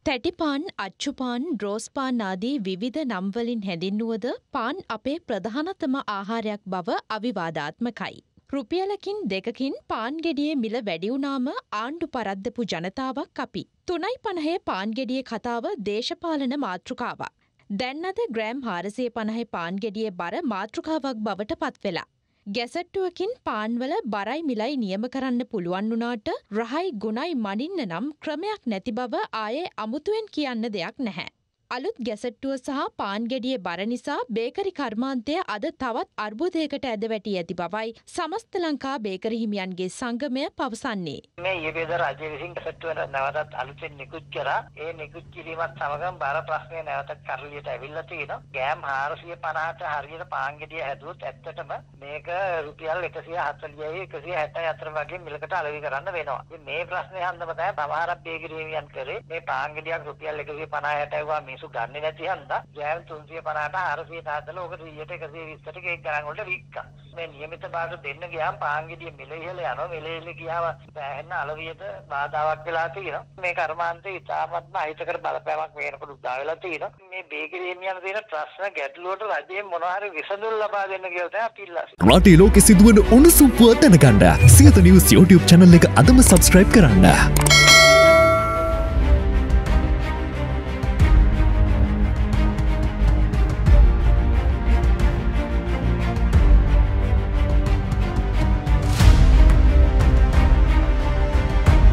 තැටිපාන්, අච්චුපාන්, රෝස්පාන් ආදී විවිධ නම් වලින් හැඳින්වුවද පාන් අපේ ප්‍රධානතම ආහාරයක් බව අවිවාදාත්මකයි. රුපියලකින් දෙකකින් පාන් ගෙඩියේ මිල වැඩි වුණාම ආණ්ඩු පරද්දපු ජනතාවක් අපි. 3.50 පාන් ගෙඩියේ කතාව දේශපාලන මාතෘකාවක්. දැන් අද ග්‍රෑම් 450 පාන් ගෙඩියේ බර මාතෘකාවක් බවට පත් වෙලා. ගැසට්ටුවකින් පාන්වල බරයි මිලයි නියම කරන්න පුළුවන් වුණාට රහයි ගුණයි මනින්න නම් ක්‍රමයක් නැති බව ආයේ අමුතුවෙන් කියන්න දෙයක් නැහැ. අලුත් ගැසට්ටුව සහ පාන් ගෙඩියේ බර නිසා බේකරි කර්මාන්තය අද තවත් අර්බුදයකට ඇද වැටී ඇති බවයි සමස්ත ලංකා බේකරි හිමියන්ගේ සංගමය පවසන්නේ. මේ ඊබේද රජය විසින් ගැසට්ටුව නැවතත් අලුතෙන් නිකුත් කරා. ඒ නිකුත් කිරීමත් සමගම බර ප්‍රශ්නය නැවතත් කරලියට ඇවිල්ලා තියෙනවා. ගෑම් 450ට හරියට පාන් ගෙඩිය හැදුවොත් ඇත්තටම මේක රුපියල් 140යි 164 වගේ මිලකට අලෙවි කරන්න වෙනවා. ඉතින් මේ ප්‍රශ්නේ හන්දම තමයි සමහර බේකරි හිමියන් කරේ. මේ පාන් ගෙඩියක් රුපියල් 150ට ඇව්වා මිනිස්සු ගන්නේ නැති හන්දා ගෑම් 350ට 400ට ඕක 100ට 120ට කේක් ගණන් වලට වික්කා. මේ නියමිත බාට දෙන්න ගියාම පාන් ගෙඩිය මිල ඉහළ යනවා. මිල ඉහළ ගියාම සෑහෙන අලවියට බාධාවක් වෙලා තියෙනවා. මේ කර්මාන්තේ ඉතාමත්ම අහිතකර බලපෑමක් වෙනකොට උදා වෙලා තියෙනවා. මේ බේකරි හිමියන් දෙන ප්‍රශ්න ගැටලුවට රජයෙන් මොනවා හරි විසඳුම් ලබා දෙන්න කියලා තමයි අපි ඉල්ලා සිටින්නේ. රටේ ලෝකෙ සිදුවන උණුසුම් පුවත් දැනගන්න සියත නිවුස් YouTube channel එක අදම subscribe කරන්න.